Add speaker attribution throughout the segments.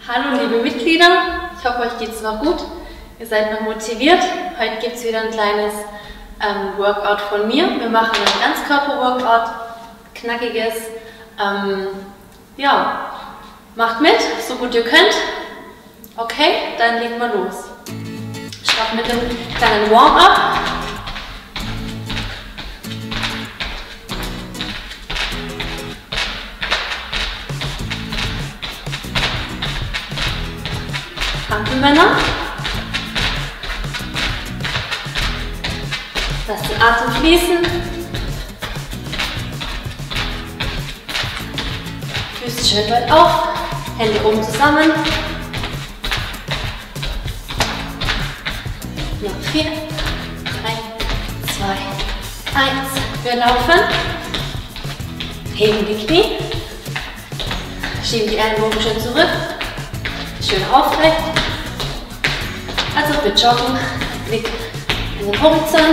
Speaker 1: Hallo liebe Mitglieder, ich hoffe euch geht es noch gut, ihr seid noch motiviert. Heute gibt es wieder ein kleines Workout von mir. Wir machen ein Ganzkörper-Workout, knackiges. Ja, macht mit, so gut ihr könnt. Okay, dann legen wir los. Starten mit einem kleinen Warm-up. Hantelmänner. Lasst den Atem fließen. Füße schön weit auf. Hände oben zusammen. Noch 4, 3, 2, 1. Wir laufen. Heben die Knie. Schieben die Ellenbogen schön zurück. Schön aufrecht. Also wir joggen, Blick in den Horizont.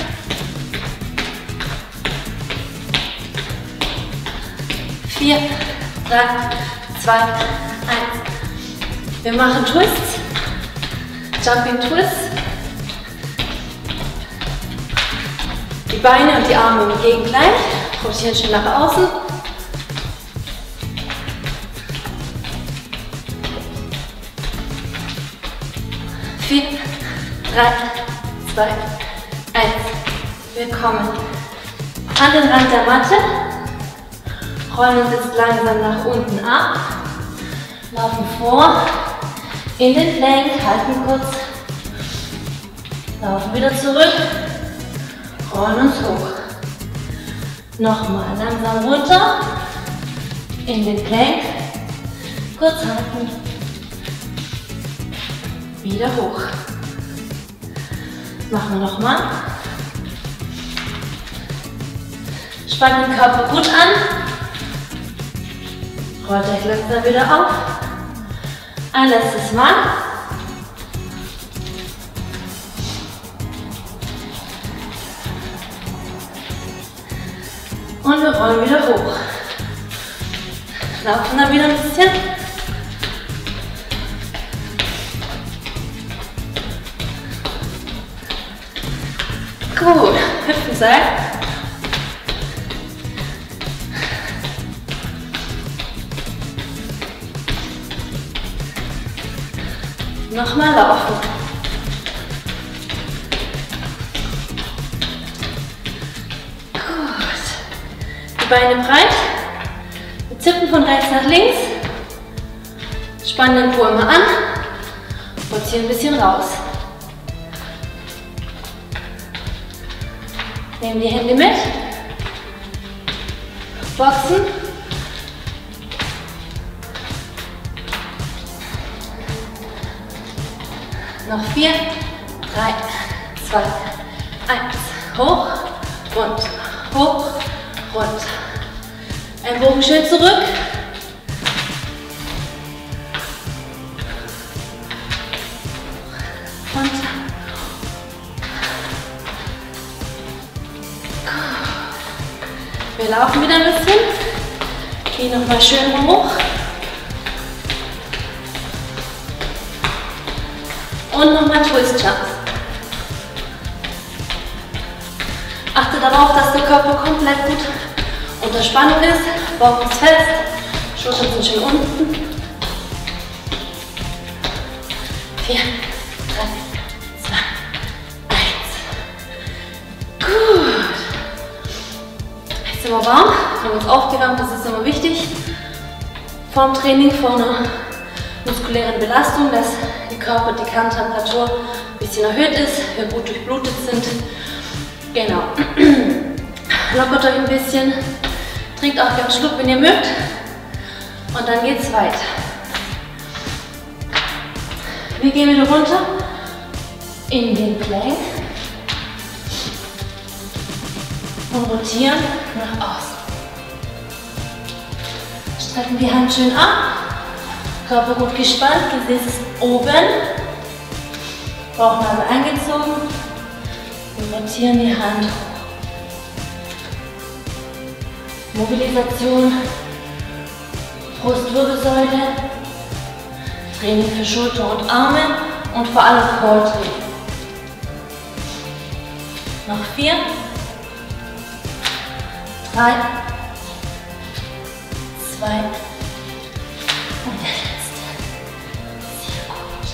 Speaker 1: Vier, 3, 2, 1. Wir machen Twists, Jumping Twists. Die Beine und die Arme umgehen gleich, rotieren schön nach außen. 4, 3, 2, 1. Wir kommen an den Rand der Matte, rollen uns jetzt langsam nach unten ab, laufen vor, in den Plank, halten kurz, laufen wieder zurück, rollen uns hoch. Nochmal langsam runter, in den Plank, kurz halten. Wieder hoch. Machen wir nochmal. Spannt den Körper gut an. Rollt euch langsam wieder auf. Ein letztes Mal. Und wir rollen wieder hoch. Laufen dann wieder ein bisschen. Gut, Hüftenseil. Nochmal laufen. Gut. Die Beine breit. Wir zippen von rechts nach links. Spannen den Po immer an. Rotieren ein bisschen raus. Nehmen die Hände mit, boxen, noch 4, 3, 2, 1, hoch, runter, hoch, runter, ein Bogen schön zurück, runter. Wir laufen wieder ein bisschen. Knie nochmal schön hoch. Und nochmal Twist Jumps. Achte darauf, dass der Körper komplett gut unter Spannung ist. Bauch ist fest. Schultern sind schön unten. 4, 3, 2, 1. Gut. Jetzt sind wir warm, haben uns aufgewärmt, das ist immer wichtig. Vorm Training, vor einer muskulären Belastung, dass die Kerntemperatur ein bisschen erhöht ist, wir gut durchblutet sind. Genau. Lockert euch ein bisschen, trinkt auch einen Schluck, wenn ihr mögt. Und dann geht es weiter. Wir gehen wieder runter in den Plank. Und rotieren nach außen. Strecken die Hand schön ab. Körper gut gespannt, Gesäß ist oben. Bauchnabel eingezogen. Und rotieren die Hand hoch. Mobilisation, Brustwirbelsäule, Training für Schulter und Arme und vor allem Core-Training. Noch 4, 3, 2 und der letzte. Sehr gut.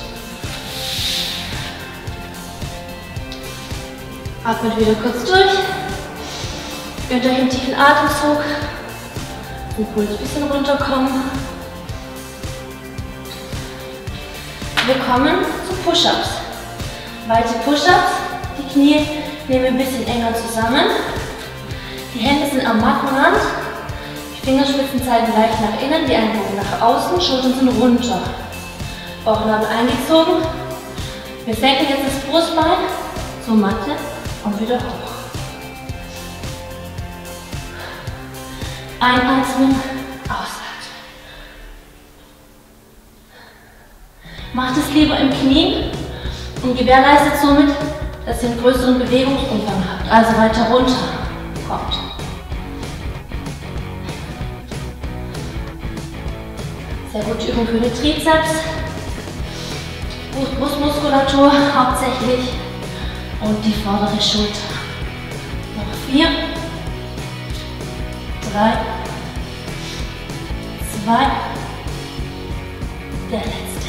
Speaker 1: Atmet wieder kurz durch. Gönnt euch einen tiefen Atemzug. Den Puls ein bisschen runterkommen. Wir kommen zu Push-Ups. Weite Push-Ups. Die Knie nehmen wir ein bisschen enger zusammen. Die Hände sind am Mattenrand. Die Fingerspitzen zeigen leicht nach innen, die Ellenbogen nach außen, Schultern sind runter. Bauchnabel eingezogen. Wir senken jetzt das Brustbein zur Matte und wieder hoch. Einatmen, ausatmen. Macht es lieber im Knie und gewährleistet somit, dass ihr einen größeren Bewegungsumfang habt, also weiter runter kommt. Sehr gute Übung für den Trizeps, Brustmuskulatur hauptsächlich und die vordere Schulter. Noch 4, 3, 2, der letzte.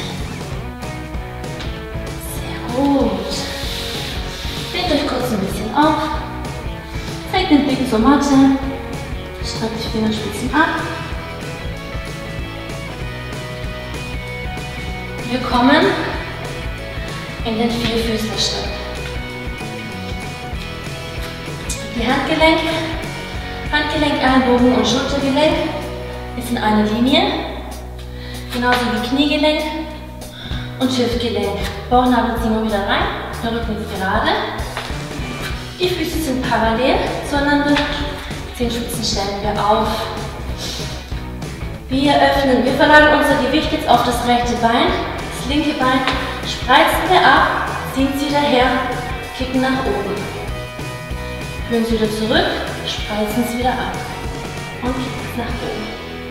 Speaker 1: Sehr gut. Dehnt euch kurz ein bisschen auf. Zeigt den Blick zur Matte. Streckt die Fingerspitzen ab. Wir kommen in den Vierfüßlerstand. Die Handgelenk, Ellenbogen und Schultergelenk ist in einer Linie, genauso wie Kniegelenk und Hüftgelenk. Bauchnabel ziehen wir wieder rein, der Rücken ist gerade. Die Füße sind parallel zueinander, Zehenspitzen stellen wir auf. Wir öffnen, wir verlagern unser Gewicht jetzt auf das rechte Bein, das linke Bein spreizen wir ab, ziehen es wieder her, kicken nach oben. Führen es wieder zurück, spreizen es wieder ab und kicken es nach oben.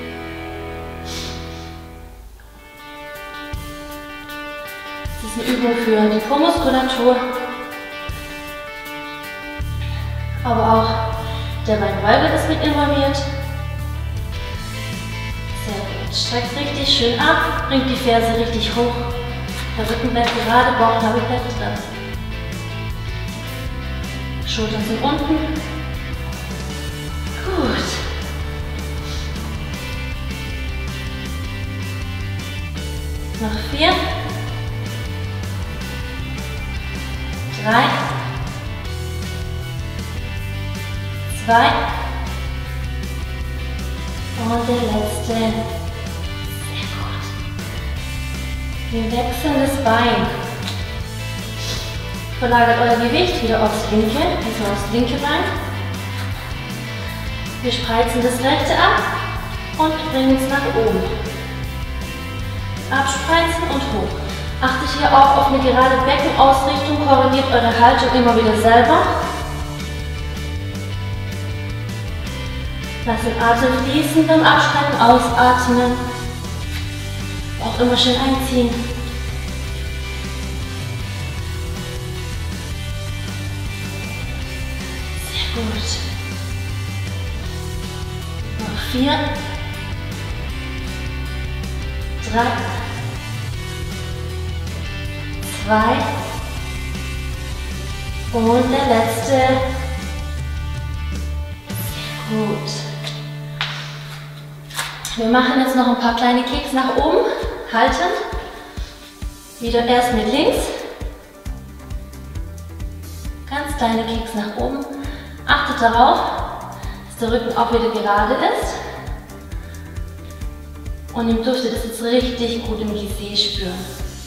Speaker 1: Das ist eine Übung für die Po-Muskulatur, aber auch der Beinbeuger ist mit involviert. Sehr gut. Streckt richtig schön ab, bringt die Ferse richtig hoch. Der Rücken bleibt gerade, Bauchnabel bleibt dran. Schultern sind unten. Gut. Noch 4, 3, 2 und der letzte. Sehr gut. Wir wechseln das Bein. Verlagert euer Gewicht wieder aufs linke, diesmal aufs linke Bein. Wir spreizen das rechte ab und bringen es nach oben. Abspreizen und hoch. Achtet hier auch auf eine gerade Beckenausrichtung, korrigiert eure Haltung immer wieder selber. Lasst den Atem fließen beim Abstrecken, ausatmen. Auch immer schön einziehen. Sehr gut. Noch 4, 3, 2 und der letzte. Sehr gut. Wir machen jetzt noch ein paar kleine Kicks nach oben, halten. Wieder erst mit links. Ganz kleine Kicks nach oben. Achtet darauf, dass der Rücken auch wieder gerade ist. Und ihr dürftet das jetzt richtig gut im Gesäß spüren.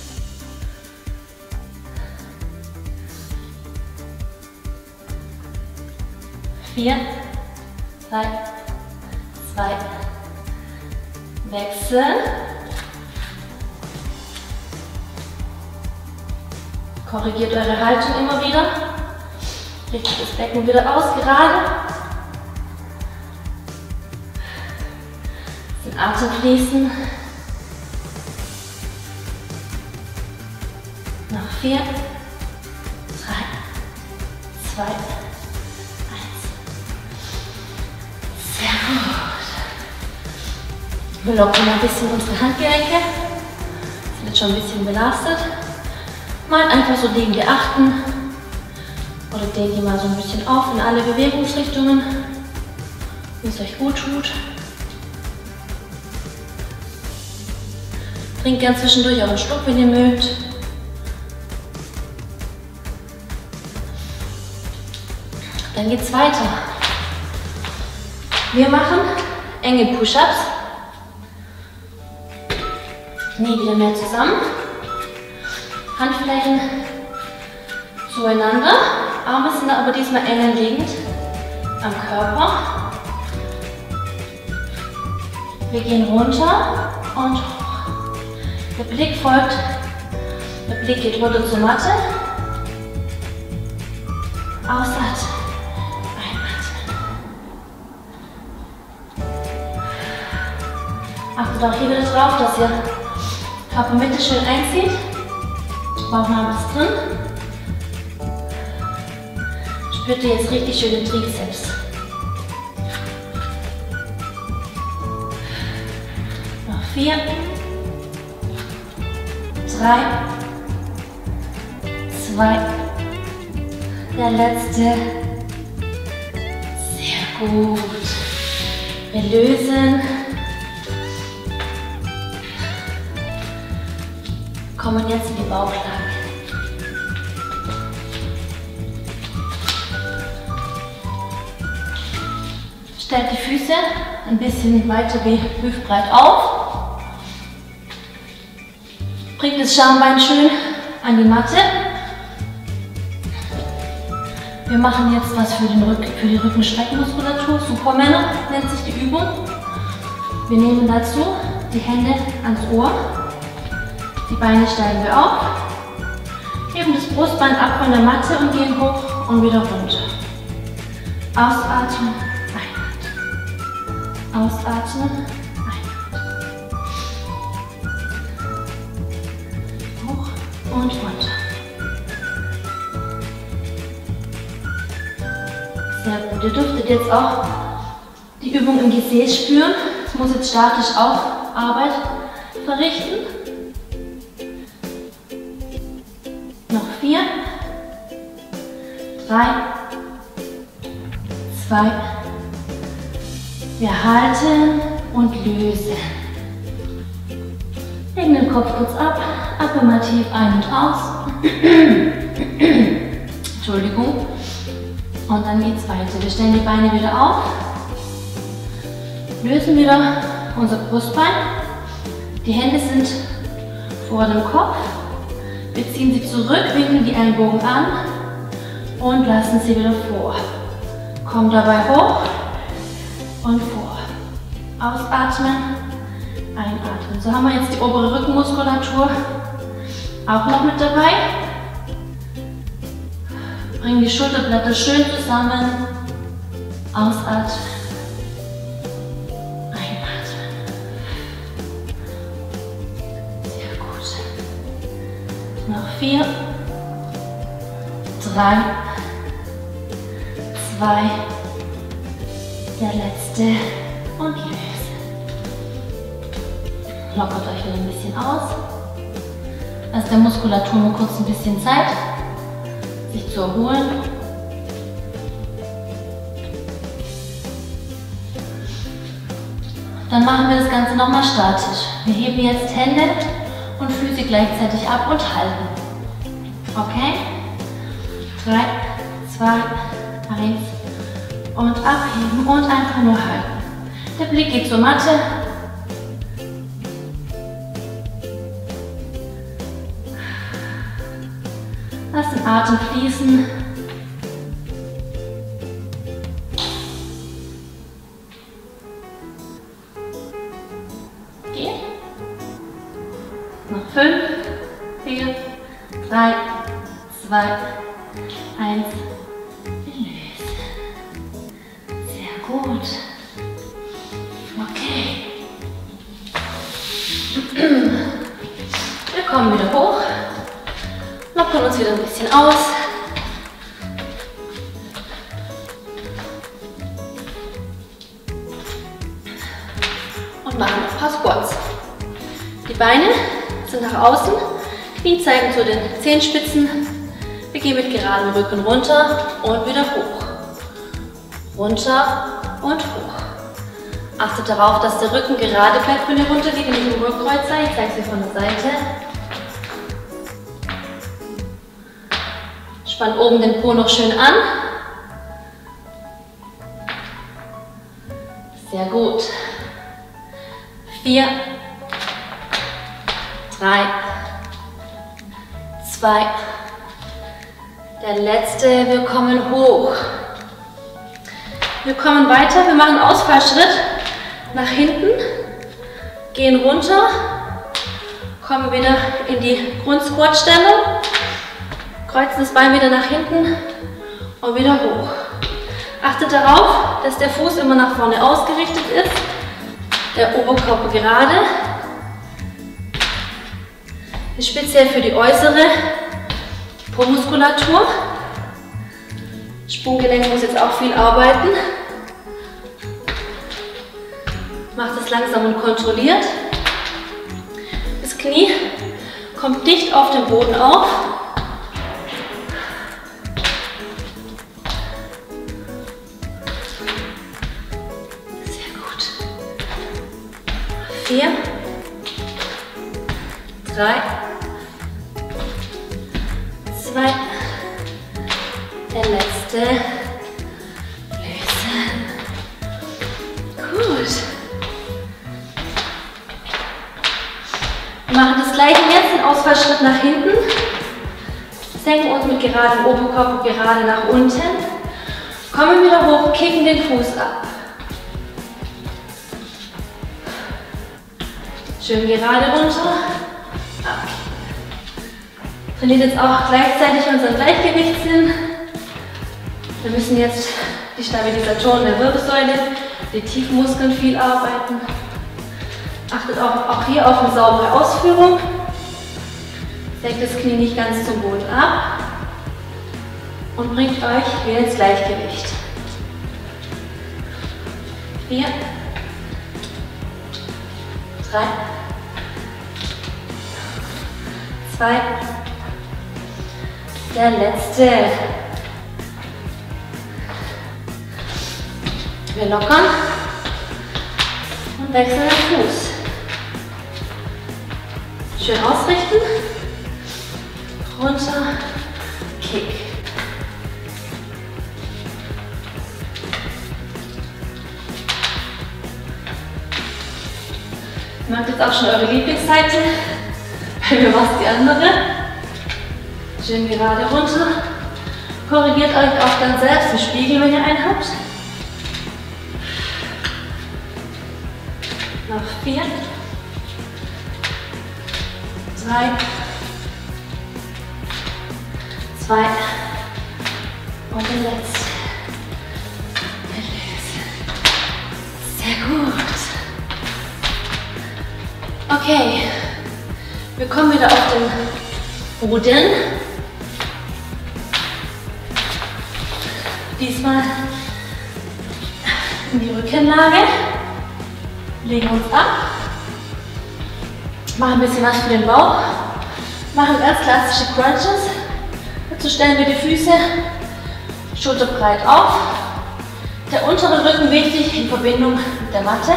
Speaker 1: Vier, 3, 2, wechseln. Korrigiert eure Haltung immer wieder. Richtet das Becken wieder aus, gerade. Den Atem fließen. 4, 3, 2, 1. Sehr gut. Wir lockern ein bisschen unsere Handgelenke. Sind jetzt schon ein bisschen belastet. Mal einfach so dehnen wir achten. Oder dehnen die mal so ein bisschen auf in alle Bewegungsrichtungen, wie es euch gut tut. Trinkt gern zwischendurch auch einen Schluck, wenn ihr mögt. Dann geht es weiter. Wir machen enge Push-Ups. Knie wieder mehr zusammen. Handflächen zueinander. Arme sind aber diesmal eng liegend am Körper. Wir gehen runter und hoch. Der Blick folgt. Der Blick geht runter zur Matte. Ausatmen. Achtet auch hier wieder drauf, dass ihr Körpermitte schön einzieht. Bauchnabel ist drin. Spürt ihr jetzt richtig schön den Trizeps. Noch 4, 3, 2, der letzte. Sehr gut. Wir lösen. Kommen jetzt in die Bauchlage. Stellt die Füße ein bisschen weiter wie hüftbreit auf. Bringt das Schambein schön an die Matte. Wir machen jetzt was für die Rückenstreckmuskulatur. Supermänner nennt sich die Übung. Wir nehmen dazu die Hände ans Ohr. Die Beine steigen wir auf, heben das Brustbein ab von der Matte und gehen hoch und wieder runter. Ausatmen, einatmen. Ausatmen, einatmen. Hoch und runter. Sehr gut. Ihr dürftet jetzt auch die Übung im Gesäß spüren. Es muss jetzt statisch auch Arbeit verrichten. Noch 4, 3, 2, wir halten und lösen. Legen den Kopf kurz ab, atmen mal tief ein und aus. Entschuldigung. Und dann geht es weiter. Wir stellen die Beine wieder auf, lösen wieder unser Brustbein. Die Hände sind vor dem Kopf. Wir ziehen sie zurück, winkeln die Ellenbogen an und lassen sie wieder vor. Kommen dabei hoch und vor. Ausatmen, einatmen. So haben wir jetzt die obere Rückenmuskulatur auch noch mit dabei. Bringen die Schulterblätter schön zusammen. Ausatmen. Noch 4, 3, 2, der letzte und lösen. Lockert euch wieder ein bisschen aus. Lasst der Muskulatur nur kurz ein bisschen Zeit, sich zu erholen. Dann machen wir das Ganze nochmal statisch. Wir heben jetzt Hände und Füße gleichzeitig ab und halten. Okay? 3, 2, 1 und abheben und einfach nur halten. Der Blick geht zur Matte. Lass den Atem fließen. Geht. Noch 5, 4, 3, 2, 1. Lösen. Sehr gut. Okay. Wir kommen wieder hoch. Locker drücken uns wieder ein bisschen aus. Und machen ein paar Squats. Die Beine sind nach außen, Knie zeigen zu den Zehenspitzen. Wir gehen mit geradem Rücken runter und wieder hoch. Runter und hoch. Achtet darauf, dass der Rücken gerade bleibt, wenn ihr runtergeht, nicht im Rückkreuz seid. Ich zeige es dir von der Seite. Spann oben den Po noch schön an. Sehr gut. 4, 3, 2, der letzte, wir kommen hoch. Wir kommen weiter, wir machen einen Ausfallschritt nach hinten, gehen runter, kommen wieder in die Grundsquat-Stellung, kreuzen das Bein wieder nach hinten und wieder hoch. Achtet darauf, dass der Fuß immer nach vorne ausgerichtet ist, der Oberkörper gerade. Das ist speziell für die äußere Po-Muskulatur. Sprunggelenk muss jetzt auch viel arbeiten. Macht es langsam und kontrolliert. Das Knie kommt dicht auf den Boden auf. Sehr gut. 4, 3, 2, der letzte. Lösen. Gut. Wir machen das gleiche jetzt, den Ausfallschritt nach hinten. Senken uns mit geradem Oberkörper gerade nach unten. Kommen wieder hoch, kicken den Fuß ab. Schön gerade runter. Ab. Trainiert jetzt auch gleichzeitig unseren Gleichgewichtssinn. Wir müssen jetzt die Stabilisatoren der Wirbelsäule, die Tiefmuskeln viel arbeiten. Achtet auch hier auf eine saubere Ausführung. Senkt das Knie nicht ganz zum Boden ab und bringt euch wieder ins Gleichgewicht. 4, 3, 2, der letzte. Wir lockern und wechseln den Fuß. Schön ausrichten. Runter, Kick. Ihr macht jetzt auch schon eure Lieblingsseite. Bei mir war es die andere. Schön gerade runter. Korrigiert euch auch dann selbst den Spiegel, wenn ihr einen habt. Noch 4, 3 2 und den letzten. Sehr gut. Okay, wir kommen wieder auf den Boden. Diesmal in die Rückenlage. Legen uns ab. Machen ein bisschen was für den Bauch. Machen ganz klassische Crunches. Dazu stellen wir die Füße schulterbreit auf. Der untere Rücken wichtig in Verbindung mit der Matte.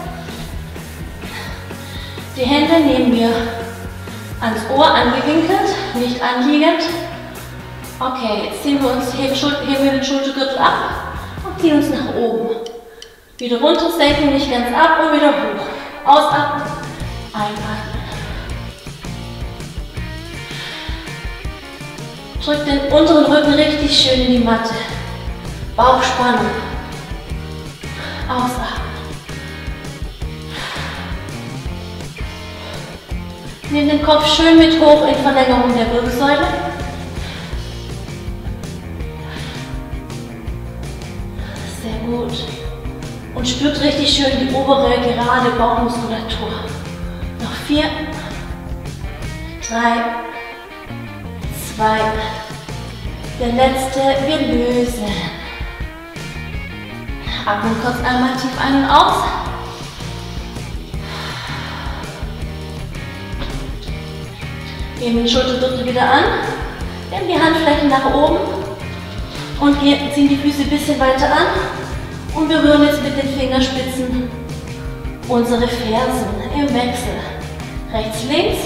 Speaker 1: Die Hände nehmen wir ans Ohr angewinkelt, nicht anliegend. Okay, jetzt ziehen wir uns, heben wir den Schultergürtel ab und ziehen uns nach oben. Wieder runter, senken, nicht ganz ab und wieder hoch. Ausatmen, einatmen. Drückt den unteren Rücken richtig schön in die Matte. Bauchspannung. Ausatmen. Nehmt den Kopf schön mit hoch in Verlängerung der Wirbelsäule. Sehr gut. Und spürt richtig schön die obere, gerade Bauchmuskulatur. Noch 4, 3, 2, 2. Der letzte, wir lösen. Atmen kurz einmal tief ein und aus. Geben den Schultergürtel wieder an. Nehmen die Handflächen nach oben und ziehen die Füße ein bisschen weiter an und berühren jetzt mit den Fingerspitzen unsere Fersen im Wechsel. Rechts, links.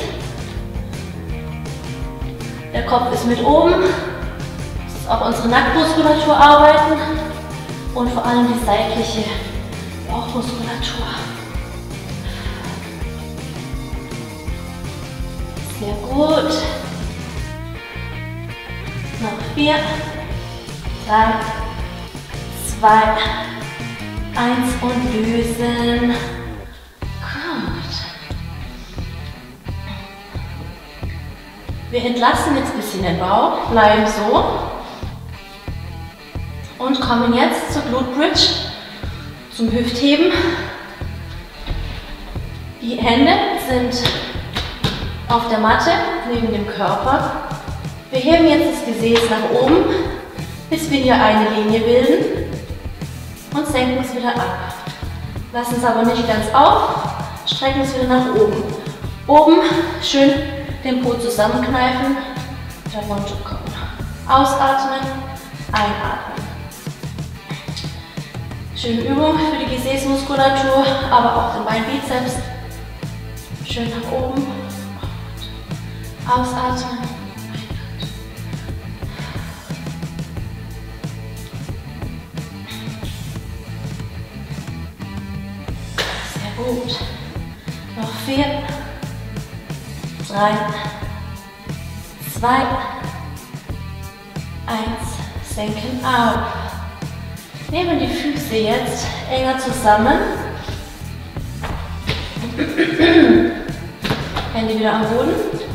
Speaker 1: Der Kopf ist mit oben. Das ist auch unsere Nackenmuskulatur arbeiten und vor allem die seitliche Bauchmuskulatur. Sehr gut. Noch 4, 3, 2, 1 und lösen. Gut. Wir entlassen jetzt ein bisschen den Bauch, bleiben so und kommen jetzt zur Glute Bridge, zum Hüftheben. Die Hände sind auf der Matte neben dem Körper. Wir heben jetzt das Gesäß nach oben, bis wir hier eine Linie bilden und senken es wieder ab. Lassen es aber nicht ganz auf, strecken es wieder nach oben. Oben schön den Po zusammenkneifen, wieder runterkommen. Ausatmen, einatmen. Schöne Übung für die Gesäßmuskulatur, aber auch den Beinbizeps. Schön nach oben. Ausatmen. Sehr gut. Noch 4, 3, 2, 1. Senken ab. Nehmen die Füße jetzt enger zusammen. Hände wieder am Boden.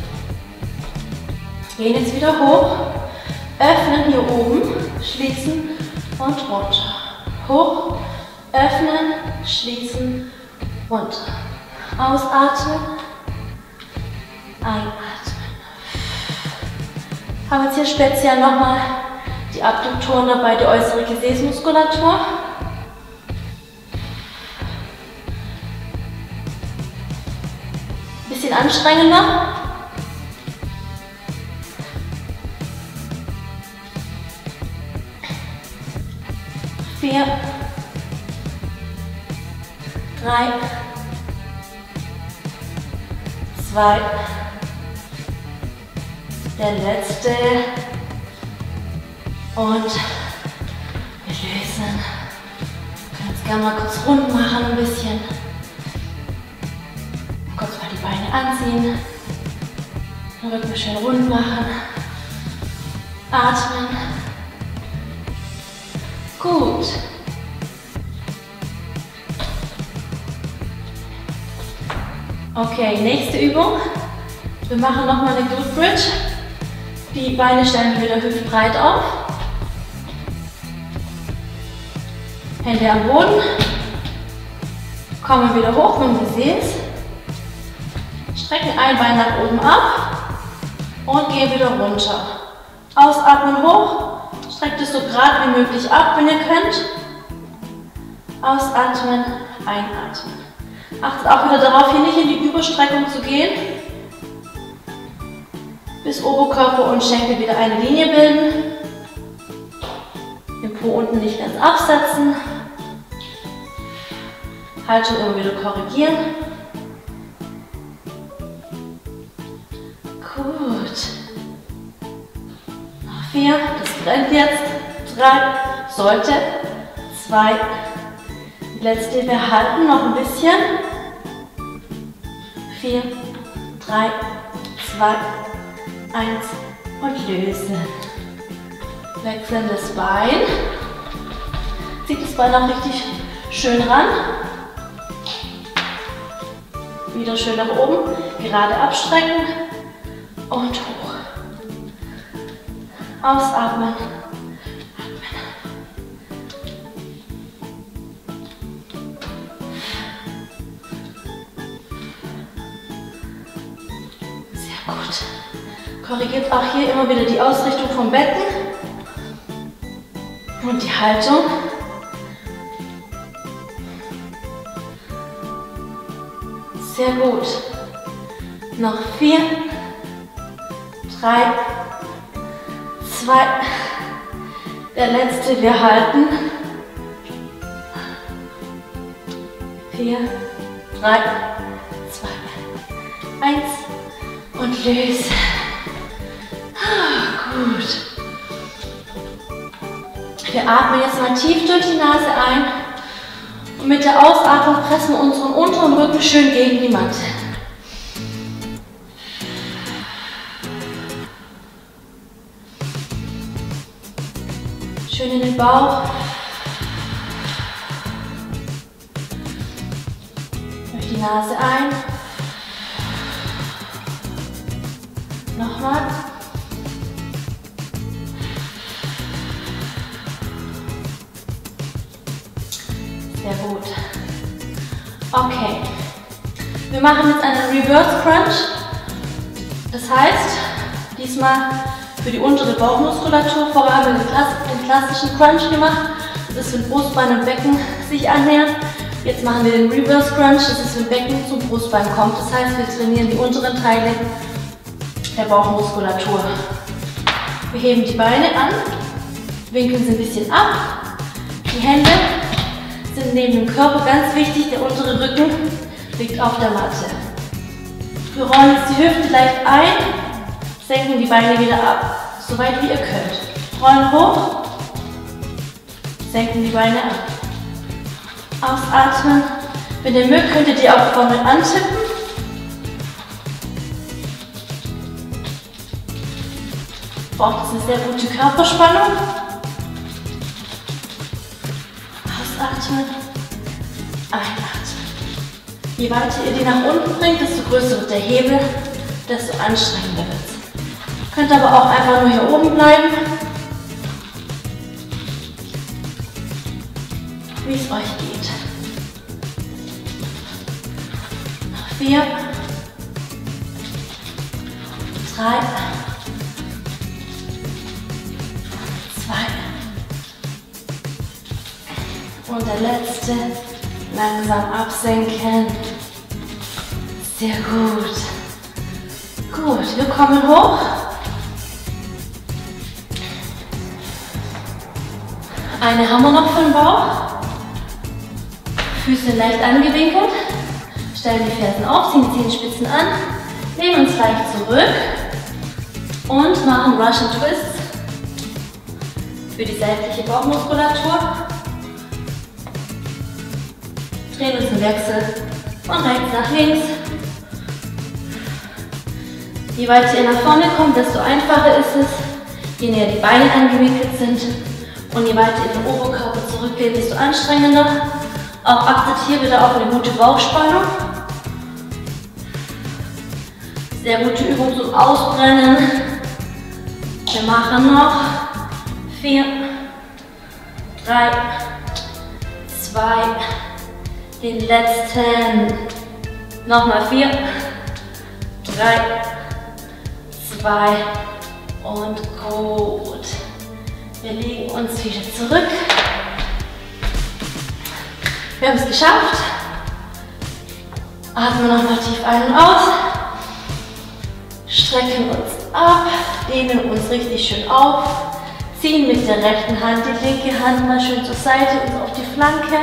Speaker 1: Gehen jetzt wieder hoch. Öffnen hier oben. Schließen und runter. Hoch. Öffnen. Schließen. Runter. Ausatmen. Einatmen. Haben jetzt hier speziell nochmal die Abduktoren dabei, die äußere Gesäßmuskulatur. Bisschen anstrengender. Vier, 3, 2, der letzte und wir lösen. Wir können es gerne mal kurz rund machen, ein bisschen. Kurz mal die Beine anziehen, den Rücken schön rund machen, atmen. Gut. Okay, nächste Übung. Wir machen nochmal eine Glute Bridge. Die Beine stellen wir wieder hüftbreit auf. Hände am Boden. Kommen wieder hoch mit dem Gesäß. Strecken ein Bein nach oben ab und gehen wieder runter. Ausatmen hoch. Streckt es so gerade wie möglich ab, wenn ihr könnt. Ausatmen, einatmen. Achtet auch wieder darauf, hier nicht in die Überstreckung zu gehen. Bis Oberkörper und Schenkel wieder eine Linie bilden. Den Po unten nicht ganz absetzen. Haltung immer wieder korrigieren. Gut. 4, das brennt jetzt. 3, sollte. 2, die letzte, wir halten noch ein bisschen. 4, 3, 2, 1 und lösen. Wechseln das Bein. Zieht das Bein auch richtig schön ran. Wieder schön nach oben, gerade abstrecken und hoch. Ausatmen. Sehr gut. Korrigiert auch hier immer wieder die Ausrichtung vom Becken und die Haltung. Sehr gut. Noch 4, 3, 2, der letzte, wir halten. 4, 3, 2, 1 und löse. Gut. Wir atmen jetzt mal tief durch die Nase ein und mit der Ausatmung pressen wir unseren unteren Rücken schön gegen die Matte. Schön in den Bauch. Durch die Nase ein. Nochmal. Sehr gut. Okay. Wir machen jetzt einen Reverse Crunch. Das heißt, diesmal für die untere Bauchmuskulatur. Vorher haben wir den klassischen Crunch gemacht. Das ist, wenn Brustbein und Becken sich annähern. Jetzt machen wir den Reverse Crunch. Das ist, wenn Becken zum Brustbein kommt. Das heißt, wir trainieren die unteren Teile der Bauchmuskulatur. Wir heben die Beine an, winkeln sie ein bisschen ab. Die Hände sind neben dem Körper, ganz wichtig, der untere Rücken liegt auf der Matte. Wir rollen jetzt die Hüfte leicht ein, senken die Beine wieder ab, so weit wie ihr könnt. Rollen hoch, senken die Beine ab. Ausatmen. Wenn ihr mögt, könnt ihr die auch vorne antippen. Braucht es eine sehr gute Körperspannung. Ausatmen, einatmen. Je weiter ihr die nach unten bringt, desto größer wird der Hebel, desto anstrengender wird es. Könnt aber auch einfach nur hier oben bleiben, wie es euch geht. Noch 4, 3, 2 und der letzte. Langsam absenken. Sehr gut. Gut, wir kommen hoch. Eine haben wir noch für den Bauch. Füße leicht angewinkelt. Stellen die Fersen auf, ziehen die Zehenspitzen an. Lehnen uns leicht zurück. Und machen Russian Twists für die seitliche Bauchmuskulatur. Drehen uns im Wechsel von rechts nach links. Je weiter ihr nach vorne kommt, desto einfacher ist es. Je näher die Beine angewinkelt sind und je weiter ihr den Oberkörper zurückgeht, desto anstrengender. Auch achtet hier wieder auf eine gute Bauchspannung. Sehr gute Übung zum Ausbrennen. Wir machen noch 4, 3, 2, den letzten, nochmal 4, 3, 2 und gut. Wir legen uns wieder zurück. Wir haben es geschafft. Atmen nochmal tief ein und aus. Strecken uns ab, dehnen uns richtig schön auf. Ziehen mit der rechten Hand die linke Hand mal schön zur Seite und auf die Flanke.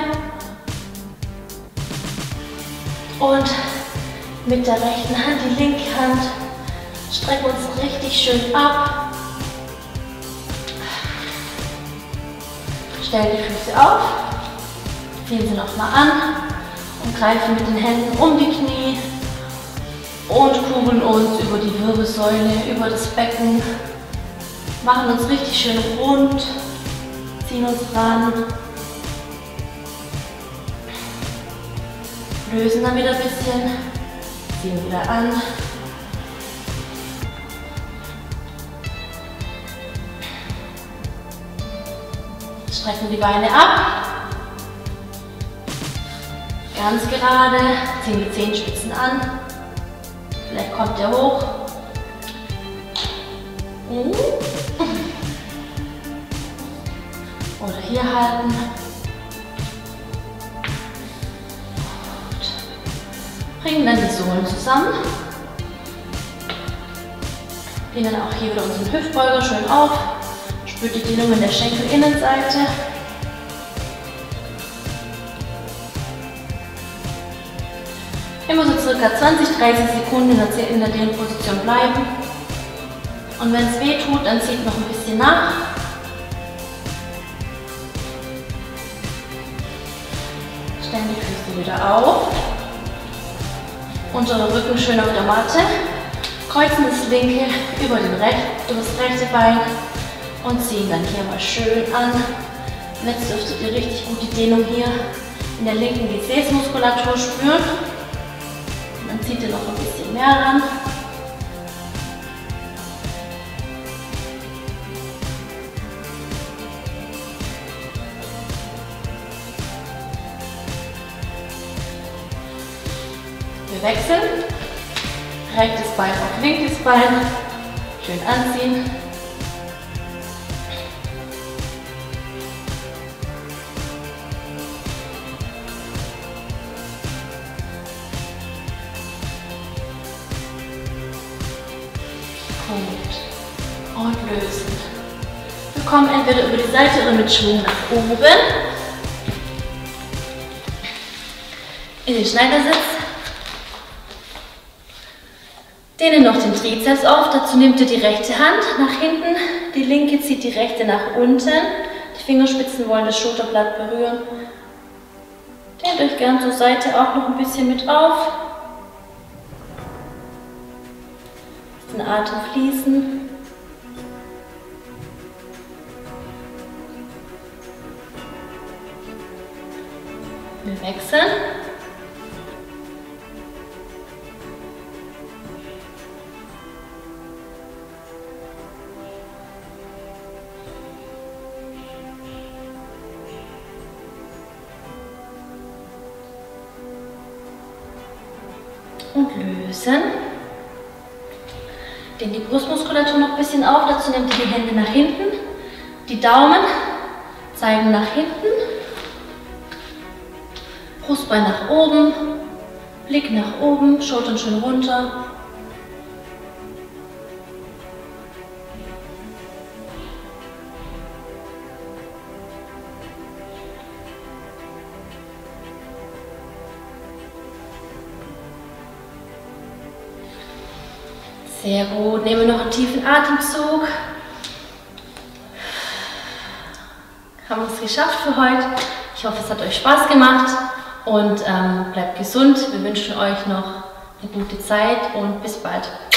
Speaker 1: Und mit der rechten Hand die linke Hand strecken uns richtig schön ab. Stellen die Füße auf, ziehen sie nochmal an und greifen mit den Händen um die Knie und kugeln uns über die Wirbelsäule, über das Becken, machen uns richtig schön rund, ziehen uns ran. Lösen dann wieder ein bisschen, ziehen wieder an. Strecken die Beine ab. Ganz gerade, ziehen die Zehenspitzen an. Vielleicht kommt der hoch. Oder hier halten. Gut. Bringen dann die Sohlen zusammen. Nehmen auch hier wieder unseren Hüftbeuger schön auf. Spürt die Dehnung in der Schenkelinnenseite. Immer so circa 20-30 Sekunden in der Dehnposition bleiben. Und wenn es weh tut, dann zieht noch ein bisschen nach. Stellen die Füße wieder auf. Unterer Rücken schön auf der Matte. Kreuzen das linke über das rechte Bein und ziehen dann hier mal schön an. Und jetzt dürftet ihr richtig gut die Dehnung hier in der linken Gesäßmuskulatur spüren. Und dann zieht ihr noch ein bisschen mehr ran. Wir wechseln. Rechtes Bein auf linkes Bein. Schön anziehen. Gut. Und lösen. Wir kommen entweder über die Seite oder mit Schwung nach oben. In den Schneidersitz. Dehnen noch den Trizeps auf, dazu nehmt ihr die rechte Hand nach hinten, die linke zieht die rechte nach unten, die Fingerspitzen wollen das Schulterblatt berühren. Dehnt euch gern zur Seite auch noch ein bisschen mit auf. Lasst den Atem fließen. Wir wechseln. Und lösen. Dehnt die Brustmuskulatur noch ein bisschen auf, dazu nehmt ihr die Hände nach hinten, die Daumen zeigen nach hinten, Brustbein nach oben, Blick nach oben, Schultern schön runter. Sehr gut, nehmen wir noch einen tiefen Atemzug. Haben wir es geschafft für heute. Ich hoffe, es hat euch Spaß gemacht und bleibt gesund. Wir wünschen euch noch eine gute Zeit und bis bald.